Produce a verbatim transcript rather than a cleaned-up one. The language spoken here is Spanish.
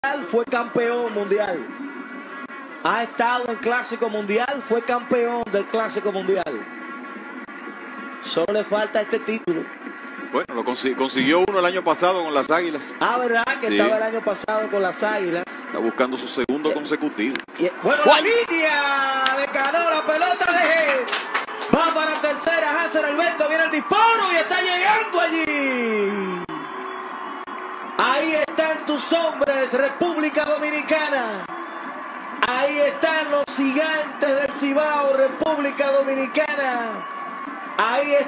Fue campeón mundial. Ha estado en Clásico Mundial, fue campeón del Clásico Mundial. Solo le falta este título. Bueno, lo consiguió, consiguió uno el año pasado con las Águilas. Ah, ¿verdad? Que sí. Estaba el año pasado con las Águilas. Está buscando su segundo consecutivo. Y, bueno, la línea de Cano, la pelota de va para tercera. Hanser Alberto, viene el disparo y está llegando allí. Ahí están tus hombres, República Dominicana. Ahí están los gigantes del Cibao, República Dominicana. Ahí está.